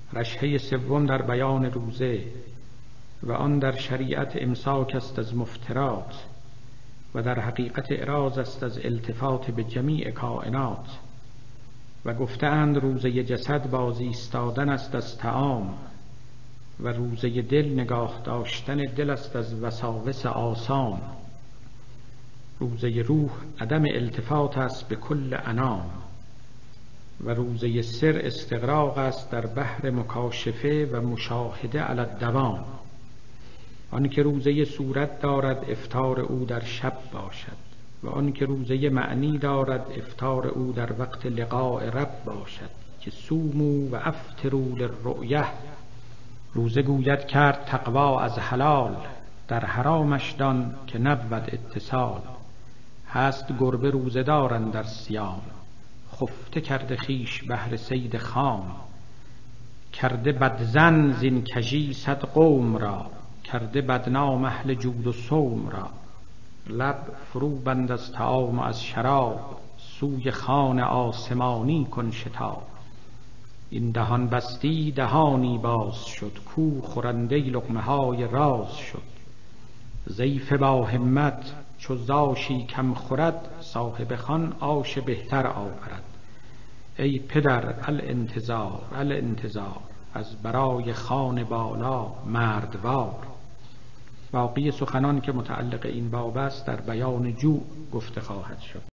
رشحه سوم در بیان روزه و آن در شریعت امساک است از مفترات و در حقیقت اعراض است از التفات به جمیع کائنات. و گفتند روزه جسد باز ایستادن است از طعام و روزه دل نگاه داشتن دل است از وساوس آسام. روزه روح عدم التفات است به کل انام و روزه سر استغراق است در بحر مکاشفه و مشاهده علی الدوام. آن که روزه صورت دارد افطار او در شب باشد و آن که روزه معنی دارد افطار او در وقت لقاء رب باشد که صوموا و افطروا للرؤیه. روزه گوید کرد تقوا از حلال، در حرامش دان که نبود اتصال. هست گربه روزه دارن در صیام، خفته کرده خویش بهر صید خام. کرده بدظن زین کژی صد قوم را، کرده بدنام اهل جود و صوم را. لب فرو بند از طعام و از شراب، سوی خوان آسمانی کن شتاب. این دهان بستی دهانی باز شد، کو خورنده لقمه های راز شد. ضیف با همت چو زاشی کم خورد، صاحب خوان آش بهتر آورد. ای پدر الانتظار الانتظار، از برای خوان بالا مردوار. باقی سخنان که متعلق این باب است در بیان جوع گفته خواهد شد.